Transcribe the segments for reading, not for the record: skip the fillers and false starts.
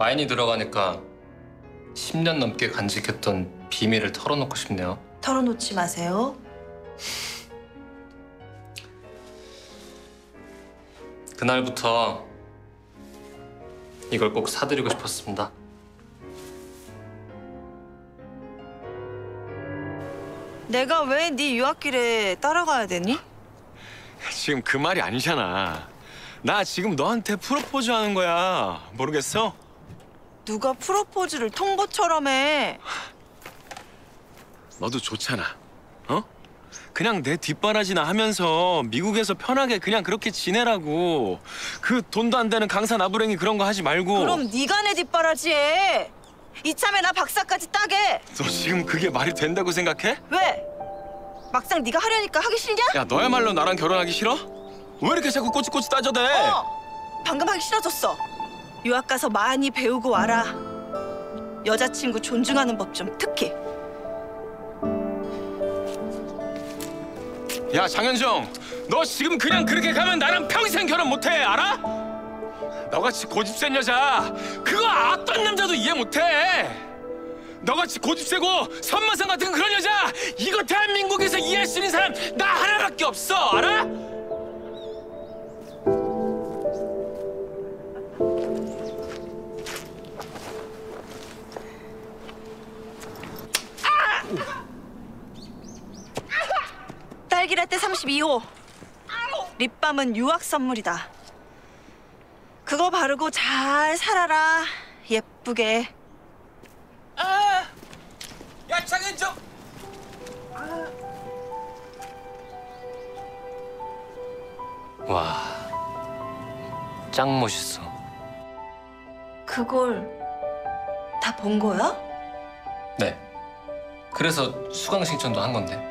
와인이 들어가니까 10년 넘게 간직했던 비밀을 털어놓고 싶네요. 털어놓지 마세요. 그날부터 이걸 꼭 사드리고 싶었습니다. 내가 왜 네 유학길에 따라가야 되니? 지금 그 말이 아니잖아. 나 지금 너한테 프로포즈 하는 거야. 모르겠어? 누가 프로포즈를 통보처럼 해. 너도 좋잖아. 어? 그냥 내 뒷바라지나 하면서 미국에서 편하게 그냥 그렇게 지내라고. 그 돈도 안 되는 강사 나부랭이 그런 거 하지 말고. 그럼 네가 내 뒷바라지 해. 이참에 나 박사까지 따게. 너 지금 그게 말이 된다고 생각해? 왜? 막상 네가 하려니까 하기 싫냐? 야, 너야말로 나랑 결혼하기 싫어? 왜 이렇게 자꾸 꼬치꼬치 따져대? 방금 하기 싫어졌어. 유학 가서 많이 배우고 와라. 여자친구 존중하는 법 좀 특히. 야, 장현정, 너 지금 그냥 그렇게 가면 나랑 평생 결혼 못해, 알아? 너같이 고집센 여자, 그거 어떤 남자도 이해 못해. 너같이 고집세고 선마상 같은 그런 여자, 이거 대한민국에서 이해할 수 있는 사람 나 하나밖에 없어, 알아? 딸기라떼 32호. 립밤은 유학 선물이다. 그거 바르고 잘 살아라. 예쁘게. 야, 장현정! 와, 짱 멋있어. 그걸 다 본 거야? 네. 그래서 수강 신청도 한 건데.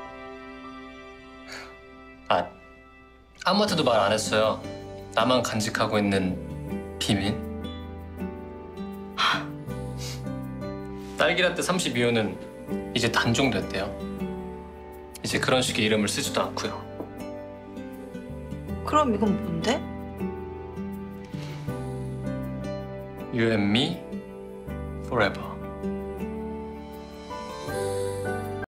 아무한테도 말 안 했어요. 나만 간직하고 있는 비밀. 딸기라떼 32호는 이제 단종됐대요. 이제 그런 식의 이름을 쓰지도 않고요. 그럼 이건 뭔데? You and me forever.